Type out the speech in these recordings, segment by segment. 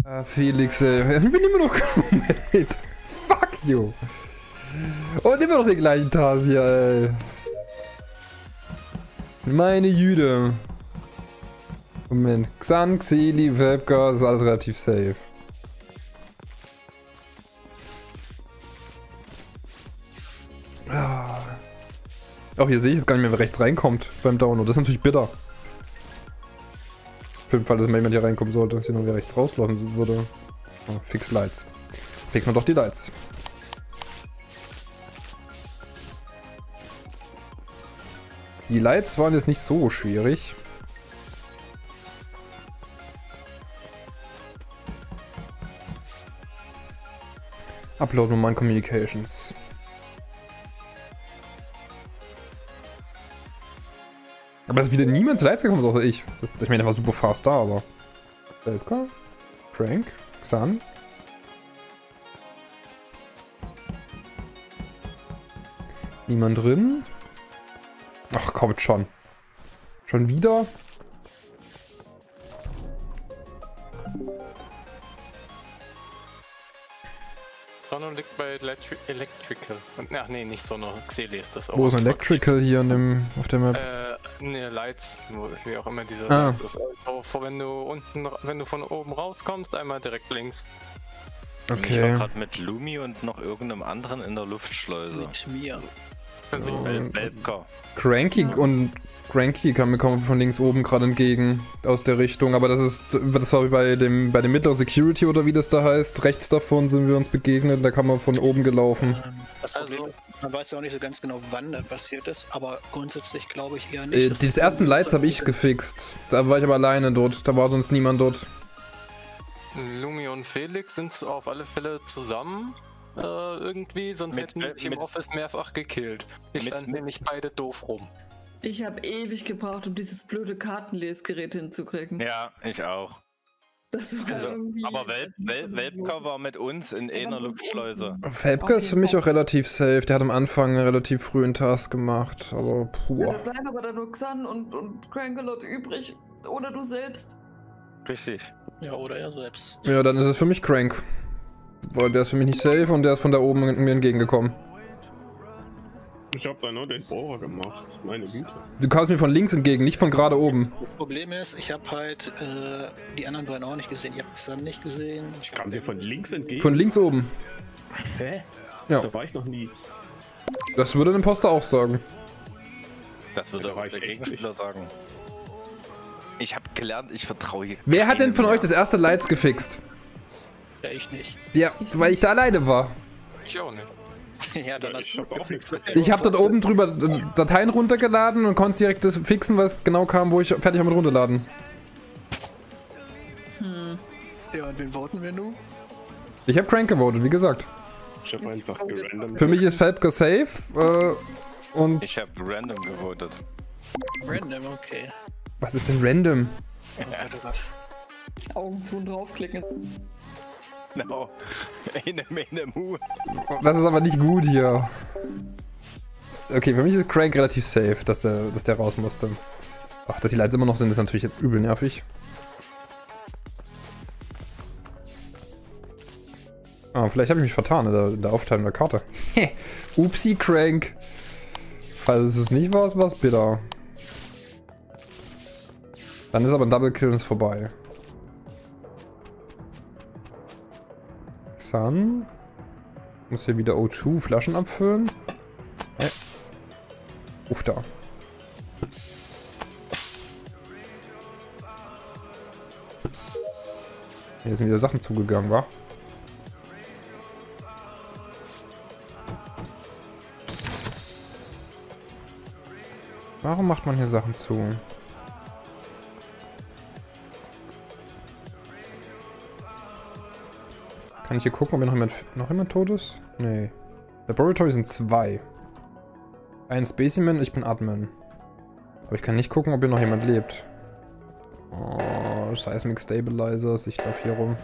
Felix, ich bin immer noch Crewmate. Fuck you. Und immer noch den gleichen Task hier, ey. Meine Jüde. Moment. Xan, Xeli, Webka, ist alles relativ safe. Auch hier sehe ich jetzt gar nicht mehr, wer rechts reinkommt beim Download. Das ist natürlich bitter. Für den Fall, dass mal jemand hier reinkommen sollte. Ich sehe nur, wer rechts rauslaufen würde. Oh, fix Lights. Fix man doch die Lights. Die Lights waren jetzt nicht so schwierig. Upload Nummern Communications. Aber es ist wieder niemand zu Lights gekommen, außer ich. Ich meine, der war super fast da, aber... Welka? Frank? Xan? Niemand drin? Ach, kommt schon. Schon wieder? Sonne liegt bei Electrical. Ach nee, nicht Sonne. Xeli ist das auch. Wo ist Electrical hier auf der Map? Ne, Lights, wie auch immer diese Lights ist. Also, wenn du von oben rauskommst, einmal direkt links. Okay. Ich war gerade mit Lumi und noch irgendeinem anderen in der Luftschleuse. Mit mir. Also, Welpka. Cranky und Cranky kam mir von links oben gerade entgegen aus der Richtung, aber das war bei dem mittleren Security oder wie das da heißt. Rechts davon sind wir uns begegnet, da kam man von oben gelaufen. Das Problem ist, man weiß ja auch nicht so ganz genau, wann das passiert ist, aber grundsätzlich glaube ich eher nicht. Die ersten Lights habe ich gefixt. Da war ich aber alleine dort, da war sonst niemand dort. Lumi und Felix sind auf alle Fälle zusammen. Irgendwie, sonst hätten die sich im Office mehrfach gekillt. Wir standen nämlich beide doof rum. Ich habe ewig gebraucht, um dieses blöde Kartenlesgerät hinzukriegen. Ja, ich auch. Das war irgendwie... Aber Welpka war mit uns in einer Luftschleuse. Welpka ist für mich auch relativ safe. Der hat am Anfang einen relativ frühen Task gemacht, aber puh. Ja, da bleiben aber dann nur Xan und Crankalot übrig. Oder du selbst. Richtig. Ja, oder er selbst. Ja, dann ist es für mich Crank. Weil der ist für mich nicht safe und der ist von da oben mir entgegengekommen. Ich hab da nur den Bohrer gemacht, meine Güte. Du kamst mir von links entgegen, nicht von gerade oben. Das Problem ist, ich habe halt die anderen beiden auch nicht gesehen. Ihr habt es dann nicht gesehen. Ich kam dir von links entgegen. Von links oben. Hä? Ja. Da war ich noch nie. Das würde ein Imposter auch sagen. Das würde auch der Gegenspieler sagen. Ich habe gelernt, ich vertraue hier. Wer hat denn von euch das erste Lights gefixt? Ja, ich nicht. Ja, weil ich da alleine war. Ich auch nicht. Ja, dann hast Ich du hab auch nichts Ich habe dort oben drüber Dateien runtergeladen und konnte direkt das fixen, was genau kam, wo ich fertig war mit runterladen. Ja, und wen voten wir nun? Ich habe Crank gewotet, wie gesagt. Ich hab einfach gerandom. Für mich ist Felpka safe und... Ich habe random gewotet. Random, okay. Was ist denn random? Oh Gott, oh Gott. Augen zu und draufklicken. Genau. Eine Mu. Das ist aber nicht gut hier. Okay, für mich ist Crank relativ safe, dass der raus musste. Ach, dass die Lights immer noch sind, ist natürlich übel nervig. Ah, vielleicht habe ich mich vertan in der Aufteilung der Karte. Upsi, Crank. Falls es nicht war, war es bitter. Dann ist aber ein Double Kill und ist vorbei. Xan. Muss hier wieder O2 Flaschen abfüllen. Uff, da. Hier sind wieder Sachen zugegangen, wa? Warum macht man hier Sachen zu? Kann ich hier gucken, ob hier noch jemand tot ist? Nee. Laboratory sind 2. Ein Specimen, ich bin Admin. Aber ich kann nicht gucken, ob hier noch jemand lebt. Oh, Seismic Stabilizers, ich laufe hier rum.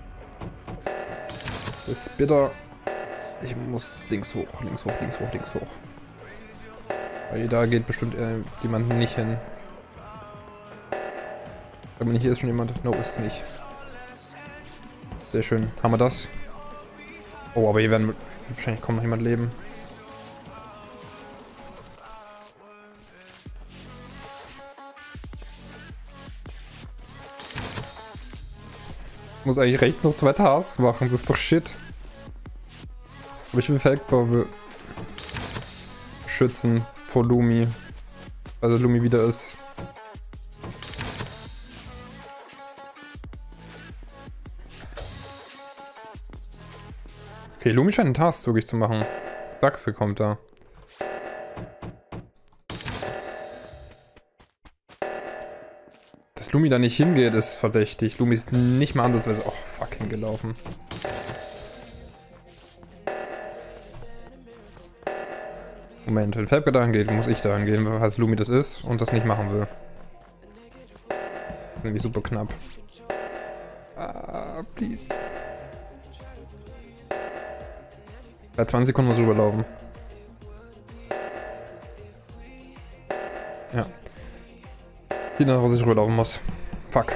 Das ist bitter. Ich muss links hoch, links hoch, links hoch, links hoch. Weil da geht bestimmt jemand nicht hin. Aber hier ist schon jemand. No, ist es nicht. Sehr schön. Haben wir das? Oh, aber hier werden wahrscheinlich kaum noch jemand leben. Ich muss eigentlich rechts noch 2 Tasks machen, das ist doch shit. Aber ich will Feldbau schützen vor Lumi. Also Lumi wieder ist. Okay, Lumi scheint einen Task wirklich zu machen. Sachse kommt da. Dass Lumi da nicht hingeht, ist verdächtig. Lumi ist nicht mal ansatzweise... Oh, fuck, hingelaufen. Moment, wenn Felbke dahin geht, muss ich dahin gehen, weil Lumi das ist und das nicht machen will. Das ist nämlich super knapp. Ah, please. Bei 20 Sekunden muss rüberlaufen. Ja. Sieht nach, was ich rüberlaufen muss. Fuck.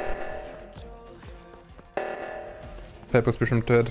Felbke ist bestimmt dead.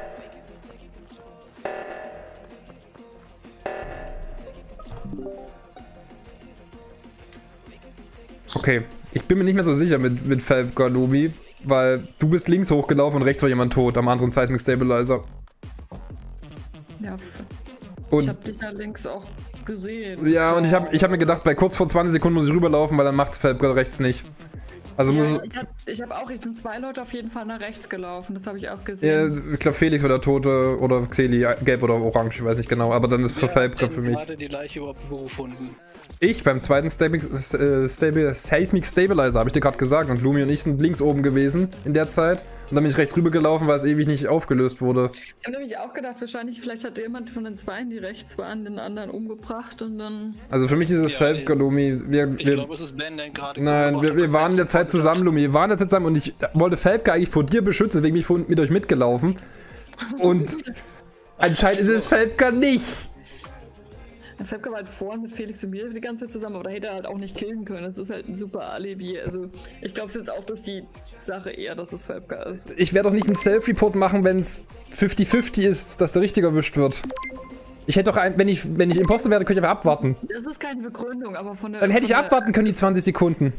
Okay, ich bin mir nicht mehr so sicher mit Felbke, Lumi, weil du bist links hochgelaufen und rechts war jemand tot, am anderen Seismic Stabilizer. Ja, und ich hab dich ja links auch gesehen. Ja, und ich hab mir gedacht, bei kurz vor 20 Sekunden muss ich rüberlaufen, weil dann macht's Felbke rechts nicht. Also ja, muss ich hab auch, jetzt sind 2 Leute auf jeden Fall nach rechts gelaufen, das habe ich auch gesehen. Ja, ich glaube Felix war der Tote oder Xeli, gelb oder orange, ich weiß nicht genau, aber dann ist für Felbke für mich. Gerade die Leiche überhaupt gefunden. Ich beim zweiten Seismic Stabilizer, habe ich dir gerade gesagt, und Lumi und ich sind links oben gewesen in der Zeit. Und dann bin ich rechts rüber gelaufen, weil es ewig nicht aufgelöst wurde. Ich habe nämlich auch gedacht, wahrscheinlich, vielleicht hat jemand von den 2, die rechts waren, den anderen umgebracht und dann... Also für mich ist es Felbke, Lumi. Ich glaube, es ist Ben, der gerade... Nein, wir waren in der Zeit zusammen, Lumi. Wir waren in der Zeit zusammen und ich wollte Felbke eigentlich vor dir beschützen, deswegen bin ich mit euch mitgelaufen. Und anscheinend ist es Felbke nicht. Der Felbke war halt vorne mit Felix und mir die ganze Zeit zusammen, aber da hätte er halt auch nicht killen können. Das ist halt ein super Alibi. Also ich glaube es jetzt auch durch die Sache eher, dass es Felbke ist. Ich werde doch nicht einen Self-Report machen, wenn es 50-50 ist, dass der Richtige erwischt wird. Ich hätte doch wenn ich Imposter werde, könnte ich einfach abwarten. Das ist keine Begründung, aber von der... Dann hätte ich abwarten können, die 20 Sekunden.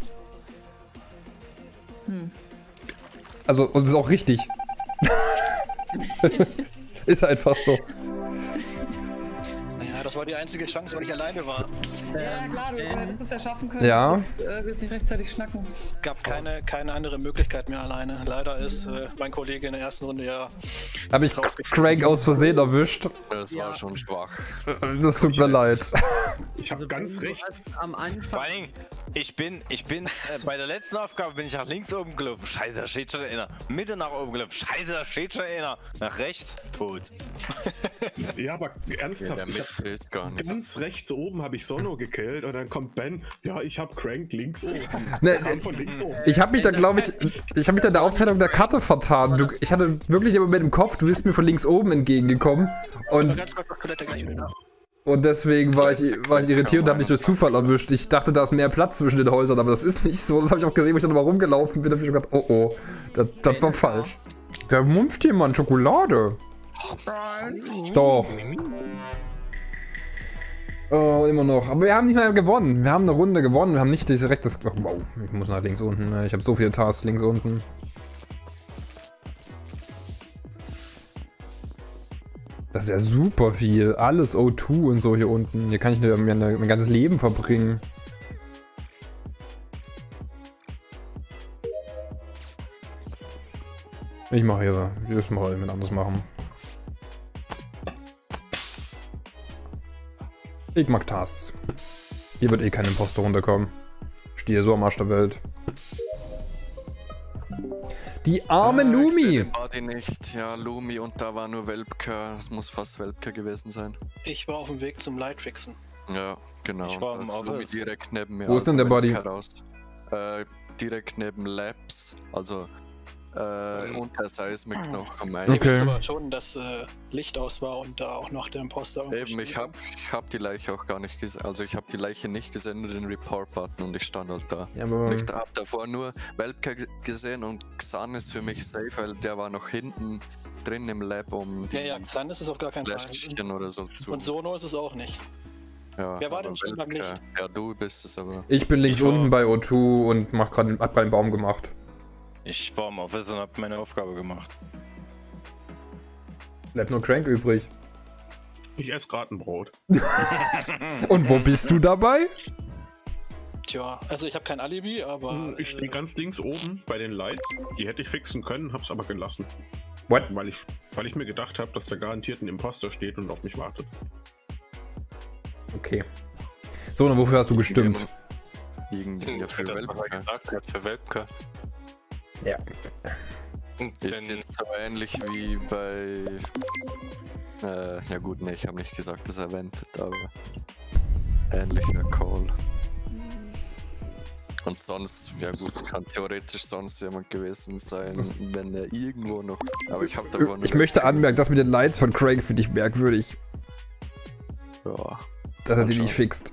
Also, und das ist auch richtig. Ist einfach so. Naja, das war die einzige Chance, weil ich alleine war. Ja, klar, du hättest es ja schaffen können. Ja. Das willst nicht rechtzeitig schnacken. Gab keine andere Möglichkeit mehr alleine. Leider ist mein Kollege in der ersten Runde ja... Habe ich Craig aus Versehen erwischt. Das war schon schwach. Das tut mir leid. Ich habe ganz recht. Am Anfang. Vor allen Dingen, ich bin bei der letzten Aufgabe bin ich nach links oben gelaufen. Scheiße, da steht schon einer. Mitte nach oben gelaufen. Scheiße, da steht schon einer. Nach rechts, tot. Ja, aber ernsthaft, ja, ich gar nicht. Ganz rechts oben habe ich Sono gekillt und dann kommt Ben. Ja, ich habe Crank links oben. Ne, Von links oben. ich habe mich da, glaube ich habe mich da in der Aufteilung der Karte vertan. Ich hatte wirklich immer mit dem Kopf, du bist mir von links oben entgegengekommen. Und deswegen war ich irritiert und habe mich durch Zufall erwischt. Ich dachte, da ist mehr Platz zwischen den Häusern, aber das ist nicht so. Das habe ich auch gesehen, wo ich dann mal rumgelaufen bin. Da habe ich gedacht, oh, das war falsch. Da mumpft jemand Schokolade. Doch. Oh, immer noch. Aber wir haben nicht mehr gewonnen. Wir haben eine Runde gewonnen. Wir haben nicht direkt das... Oh, wow, ich muss nach links unten. Ich habe so viele Tasks links unten. Das ist ja super viel. Alles O2 und so hier unten. Hier kann ich mir mein ganzes Leben verbringen. Ich mache hier. Ich muss mal jemand anderes machen. Ich mag Tasks. Hier wird eh kein Imposter runterkommen. Ich stehe so am Arsch der Welt. Die arme Lumi! Ich sehe den Party nicht. Ja, Lumi und da war nur Welpke. Es muss fast Welpke gewesen sein. Ich war auf dem Weg zum Lightfixen. Ja, genau. Ich war da ist am Lumi Office. direkt neben mir. Wo ist denn der Body? Raus. Direkt neben Labs. Also Und der Seismic noch am Ich Okay. wusste aber schon, dass Licht aus war und da auch noch der Imposter Eben, ich hab die Leiche auch gar nicht gesehen. Also ich habe die Leiche nicht gesehen, nur den Report-Button und ich stand halt da. Ja, aber Und ich hab davor nur Welpka gesehen und Xan ist für mich safe, weil der war noch hinten drin im Lab, um die Ja, Xan ist es auf gar keinen Fall. Fläschchen oder so zu. Und Sono ist es auch nicht. Ja, Wer war aber denn schon beim Welpka- Licht? Ja, du bist es aber. ich bin links Ich war- unten bei O2 und hab gerade einen Baum gemacht. Ich war im Office und hab meine Aufgabe gemacht. Bleibt nur Crank übrig. Ich esse gerade ein Brot. Und wo bist du dabei? Tja, also ich habe kein Alibi, aber... Ich stehe ganz links oben bei den Lights. Die hätte ich fixen können, hab's aber gelassen. What? Weil ich mir gedacht habe, dass da garantiert ein Imposter steht und auf mich wartet. Okay. So, und wofür hast du gestimmt? Ja, für Das Welpka. war gesagt, hat für Welpka. Ja. Und Ist jetzt so ähnlich wie bei. Ja gut, ne, ich habe nicht gesagt, dass er ventet, aber ähnlicher Call. Und sonst, ja gut, kann theoretisch sonst jemand gewesen sein, wenn er irgendwo noch. Aber ich habe davon. Ich möchte anmerken, das mit den Lights von Crank finde ich merkwürdig, Ja. dass er die Mal nicht schauen. fixt.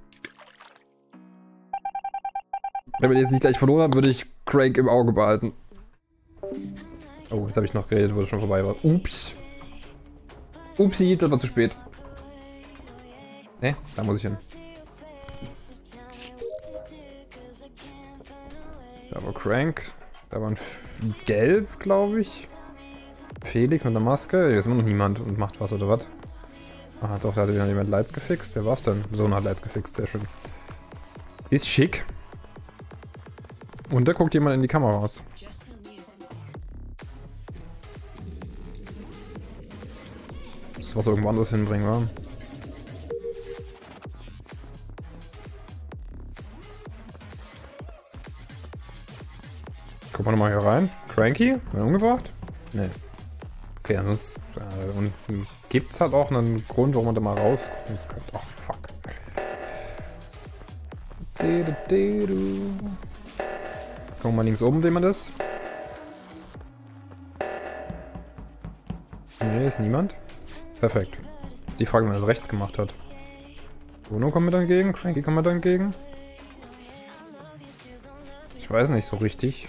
Wenn wir den jetzt nicht gleich verloren haben, würde ich Crank im Auge behalten. Oh, jetzt habe ich noch geredet, wo es schon vorbei war. Ups. Upsi, das war zu spät. Ne, da muss ich hin. Da war Crank. Da war ein Gelb, glaube ich. Felix mit der Maske. Hier ist immer noch niemand und macht was, oder was? Ah, doch, da hat wieder jemand Lights gefixt. Wer war's denn? Sono hat Lights gefixt, sehr schön. Die ist schick. Und da guckt jemand in die Kamera raus. Das was irgendwo anderes hinbringen, wa? Guck mal nochmal hier rein. Cranky? Hat er umgebracht? Nee. Okay, ansonsten und gibt's halt auch einen Grund, warum man da mal rausgucken könnte. Ach, fuck. Gucken wir mal links oben, jemand ist. Nee, ist niemand. Perfekt. Ist die Frage, wenn er das rechts gemacht hat. Bruno kommt mir dann entgegen, Cranky kommt mir dann entgegen. Ich weiß nicht so richtig.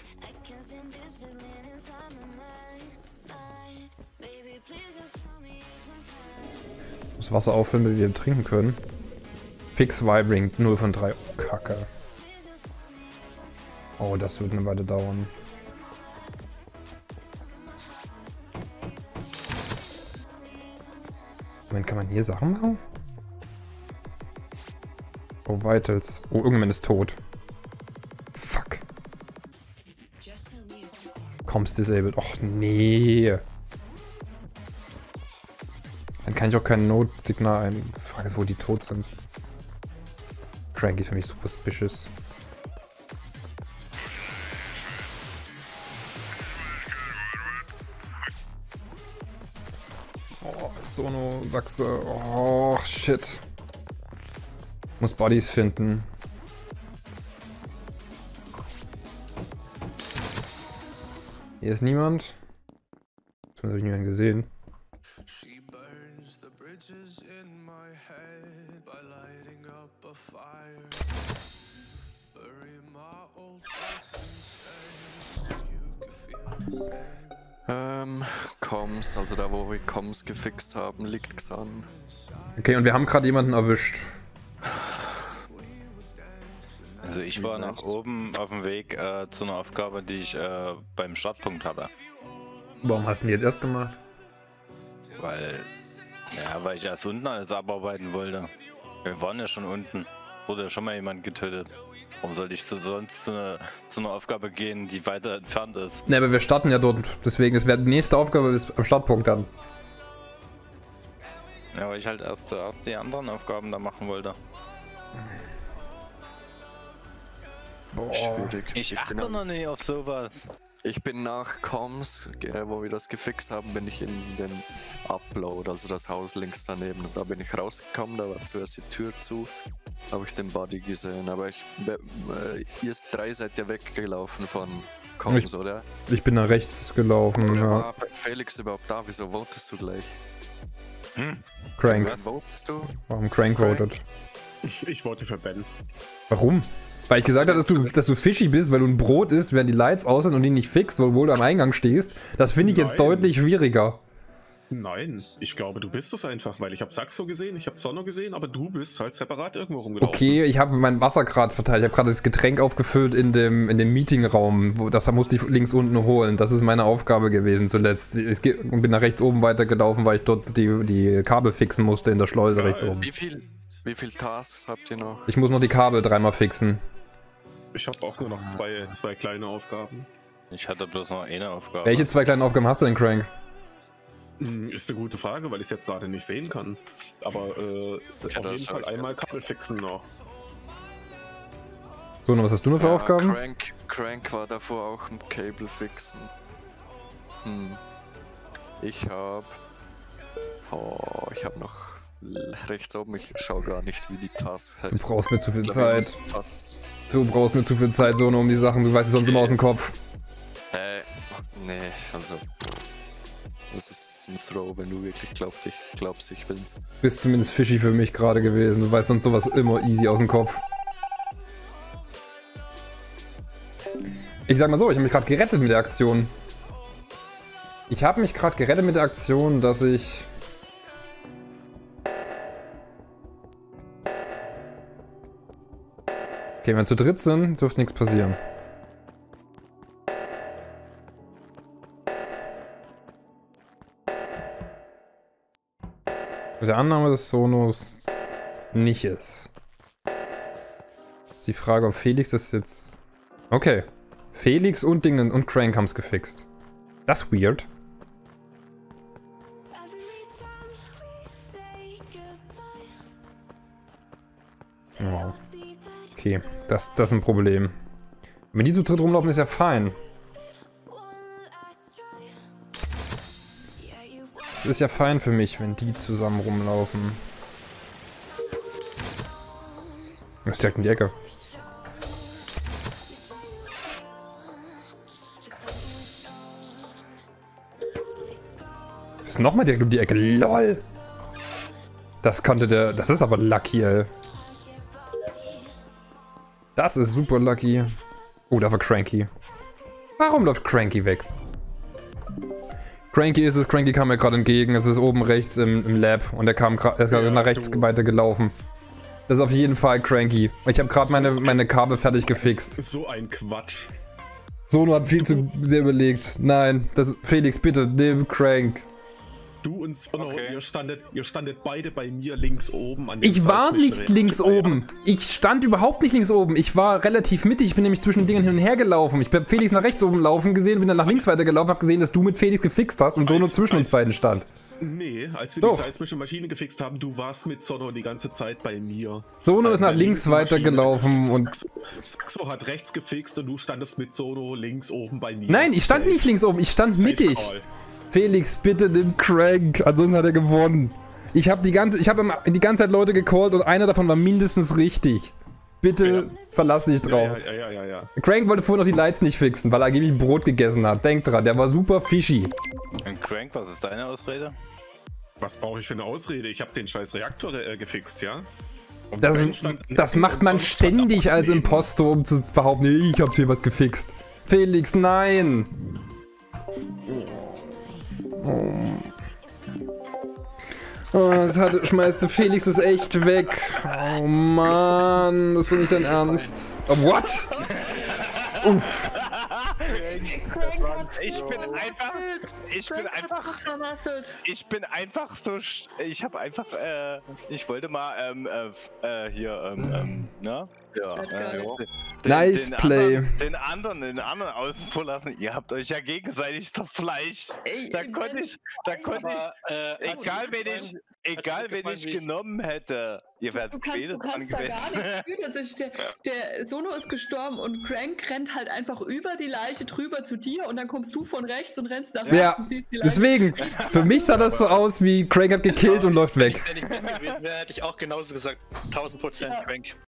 Das Wasser auffüllen, damit wir trinken können. Fix Vibring, 0 von 3. Oh, Kacke. Oh, das wird eine Weile dauern. Moment, kann man hier Sachen machen? Oh, Vitals. Oh, irgendjemand ist tot. Fuck. Comms disabled. Och, nee. Dann kann ich auch kein Notsignal ein. Frage ist, wo die tot sind. Cranky für mich super suspicious. Oh, Sono, Sachse. Oh, shit. Muss Bodies finden. Hier ist niemand. Zumindest habe ich niemanden gesehen. Comms, also da wo wir Comms gefixt haben, liegt Xan. Okay, und wir haben gerade jemanden erwischt. Also ich war nach oben auf dem Weg zu einer Aufgabe, die ich beim Startpunkt hatte. Warum hast du die jetzt erst gemacht? Weil ich erst unten alles abarbeiten wollte. Wir waren ja schon unten. Wurde ja schon mal jemand getötet. Warum sollte ich sonst zu einer Aufgabe gehen, die weiter entfernt ist? Ne, aber wir starten ja dort. Deswegen, das wäre die nächste Aufgabe ist am Startpunkt dann. Ja, weil ich halt erst zuerst die anderen Aufgaben da machen wollte. Boah. Schwierig. Ich bin achte noch nicht auf sowas. Ich bin nach Comms, wo wir das gefixt haben, bin ich in den Upload, also das Haus links daneben. Und da bin ich rausgekommen, da war zuerst die Tür zu, habe ich den Body gesehen. Aber ihr 3 seid ja weggelaufen von Comms, oder? Ich bin nach rechts gelaufen, Oder ja. war Felix überhaupt da? Wieso votest du gleich? Crank. Wen votest du? Warum Crank votet? Ich wollte für Ben. Warum? Weil ich gesagt habe, dass du fishy bist, weil du ein Brot isst, während die Lights aus sind und die nicht fixt, obwohl du am Eingang stehst. Das finde ich jetzt deutlich schwieriger. Nein, ich glaube, du bist es einfach, weil ich habe Saxo gesehen, ich habe Sonno gesehen, aber du bist halt separat irgendwo rumgelaufen. Okay, ich habe mein Wasser gerade verteilt. Ich habe gerade das Getränk aufgefüllt in dem Meetingraum. Das musste ich links unten holen. Das ist meine Aufgabe gewesen zuletzt. Ich bin nach rechts oben weitergelaufen, weil ich dort die Kabel fixen musste in der Schleuse rechts oben. Wie viel Tasks habt ihr noch? Ich muss noch die Kabel 3-mal fixen. Ich habe auch nur noch zwei kleine Aufgaben. Ich hatte bloß noch eine Aufgabe. Welche 2 kleinen Aufgaben hast du denn, Crank? Ist eine gute Frage, weil ich es jetzt gerade nicht sehen kann. Aber auf jeden Fall einmal Kabel fixen noch. So, und was hast du noch für Aufgaben? Crank war davor auch ein Cable fixen. Ich habe noch rechts oben, ich schau gar nicht, wie die Tasks heißt. Du brauchst mir zu viel Zeit. Du brauchst mir zu viel Zeit, so nur um die Sachen, du weißt es sonst immer aus dem Kopf. Nee, also. Das ist ein Throw, wenn du wirklich glaubst, ich bin's. Bist zumindest fishy für mich gerade gewesen. Du weißt sonst sowas immer easy aus dem Kopf. Ich sag mal so, ich habe mich gerade gerettet mit der Aktion. Dass ich... Okay, wenn wir zu dritt sind, dürfte nichts passieren. Mit der Annahme, dass Sonos nicht ist. Ist die Frage, ob Felix das jetzt... Okay. Felix und Dingen und Crank haben es gefixt. Das ist weird. Wow. Okay, das ist ein Problem. Wenn die zu dritt rumlaufen, ist ja fein. Es ist ja fein für mich, wenn die zusammen rumlaufen. Das ist direkt in die Ecke. Das ist nochmal direkt um die Ecke. LOL! Das konnte der... Das ist aber lucky, ey. Das ist super lucky. Oh, da war Cranky. Warum läuft Cranky weg? Cranky ist es. Cranky kam mir gerade entgegen. Es ist oben rechts im Lab. Und er ist gerade nach rechts weiter gelaufen. Das ist auf jeden Fall Cranky. Ich habe gerade meine Kabel fertig gefixt. So ein Quatsch. Sono hat viel zu sehr überlegt. Nein, Felix, bitte, nimm Crank. Du und Sono, okay. ihr standet beide bei mir links oben an Ich war nicht links oben. Ich stand überhaupt nicht links oben. Ich war relativ mittig. Ich bin nämlich zwischen den Dingen hin und her gelaufen. Ich habe Felix nach rechts oben laufen gesehen, bin dann nach links weitergelaufen, habe gesehen, dass du mit Felix gefixt hast und Sono zwischen uns beiden stand. Nee, als wir die seismische Maschine gefixt haben, du warst mit Sono die ganze Zeit bei mir. Sono ist nach links weitergelaufen und... Saxo hat rechts gefixt und du standest mit Sono links oben bei mir. Nein, ich stand nicht links oben, ich stand mittig. Felix, bitte nimm Crank, ansonsten hat er gewonnen. Ich habe die ganze Zeit Leute gecallt und einer davon war mindestens richtig. Bitte verlass dich drauf. Ja. Crank wollte vorhin noch die Lights nicht fixen, weil er angeblich Brot gegessen hat. Denk dran, der war super fishy. Und Crank, was ist deine Ausrede? Was brauche ich für eine Ausrede? Ich habe den scheiß Reaktor gefixt, ja? Das macht man ständig als Impostor, um zu behaupten, nee, ich hab hier was gefixt. Felix, nein! Schmeißt Felix ist echt weg. Oh Mann, das ist doch nicht dein Ernst. Oh, what? Uff. Ich wollte mal, ne? Ja. Nice Play. Den anderen außen vor lassen. Ihr habt euch ja gegenseitig zerfleischt. Da konnte ich, egal wen ich genommen hätte. Ihr werdet du kannst da gar nicht fühlen. Tatsächlich, der Sono ist gestorben und Crank rennt halt einfach über die Leiche drüber zu dir und dann kommst du von rechts und rennst nach rechts und siehst die Leiche. Deswegen, für mich sah das so aus, wie Crank hat gekillt und läuft weg. Wenn ich gewesen wäre, hätte ich auch genauso gesagt, 1000% Crank.